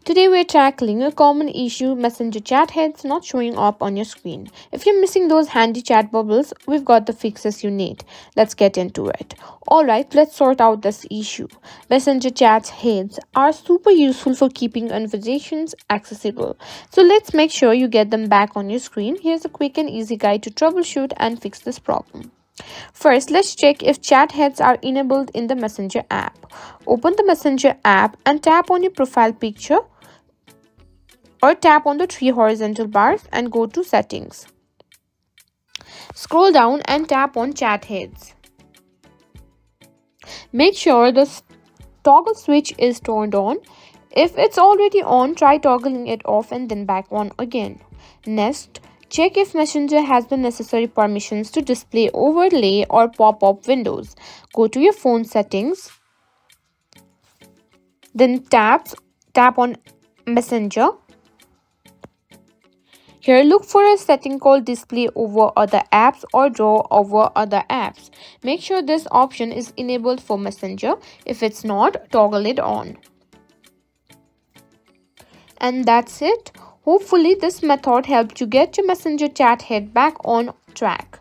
Today we're tackling a common issue: Messenger chat heads not showing up on your screen. If you're missing those handy chat bubbles, we've got the fixes you need. Let's get into it. Alright, let's sort out this issue. Messenger chat heads are super useful for keeping conversations accessible. So let's make sure you get them back on your screen. Here's a quick and easy guide to troubleshoot and fix this problem. First, let's check if chat heads are enabled in the Messenger app. Open the Messenger app and tap on your profile picture or tap on the three horizontal bars and go to Settings. Scroll down and tap on Chat Heads. Make sure the toggle switch is turned on. If it's already on, try toggling it off and then back on again. Next, check if Messenger has the necessary permissions to display overlay or pop-up windows. Go to your phone settings, then tap on Messenger. Here, look for a setting called Display Over Other Apps or Draw Over Other Apps. Make sure this option is enabled for Messenger. If it's not, toggle it on. And that's it. Hopefully, this method helped you get your Messenger chat head back on track.